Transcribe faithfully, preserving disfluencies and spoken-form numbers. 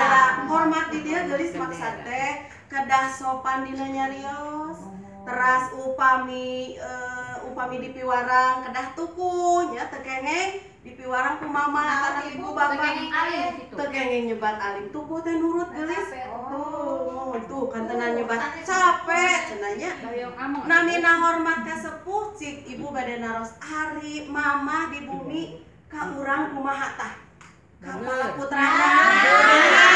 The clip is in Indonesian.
beda hormat di dia geulis maksud teh kedah sopan dina nyarios. Teras upami uh, upami di piwarang kedah tuku nya teu kengeng di piwarang ku mama kana ibu bapak teu kengeng nyebat alim tuku teh nurut geulis. Tuh, tuh kan tenan nyebat capek cenanya. Namina hormat ka sepuh cik ibu bade naros ari mama di bumi ka urang kumaha tah? Ka putrana.